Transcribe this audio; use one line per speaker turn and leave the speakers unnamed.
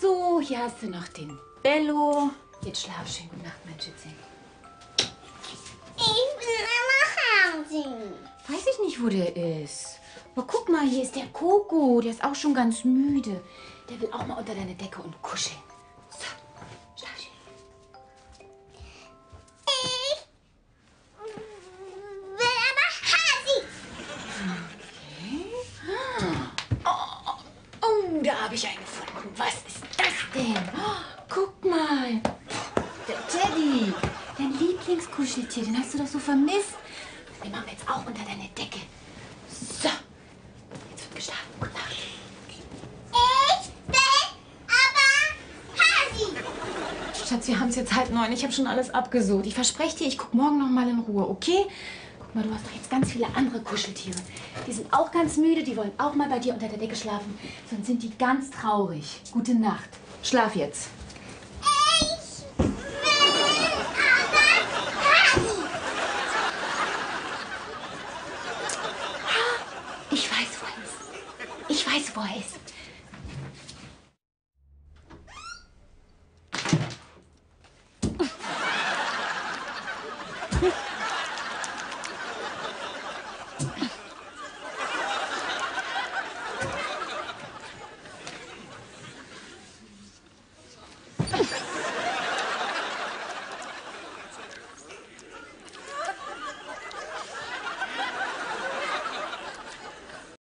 So, hier hast du noch den Bello. Jetzt schlaf schön. Gute Nacht, mein Schätzchen.
Ich will immer Fernsehen.
Weiß ich nicht, wo der ist. Aber guck mal, hier ist der Coco. Der ist auch schon ganz müde. Der will auch mal unter deine Decke und kuscheln. So, schlaf schön.
Ich will aber Hasi.
Oh, da habe ich einen gefunden. Was ist das denn? Oh, guck mal. Der Teddy. Dein Lieblingskuscheltier. Den hast du doch so vermisst. Den machen wir jetzt auch unter deine Decke. So. Jetzt wird geschlafen. Gute Nacht.
Ich will aber Hasi.
Schatz, wir haben es jetzt 8:30. Ich habe schon alles abgesucht. Ich verspreche dir, ich gucke morgen noch mal in Ruhe, okay? Guck mal, du hast doch jetzt ganz viele andere Kuscheltiere. Die sind auch ganz müde, die wollen auch mal bei dir unter der Decke schlafen. Sonst sind die ganz traurig. Gute Nacht. Schlaf jetzt.
Ich will aber Hasi.
Ich weiß, wo er ist. Ich weiß, wo er ist.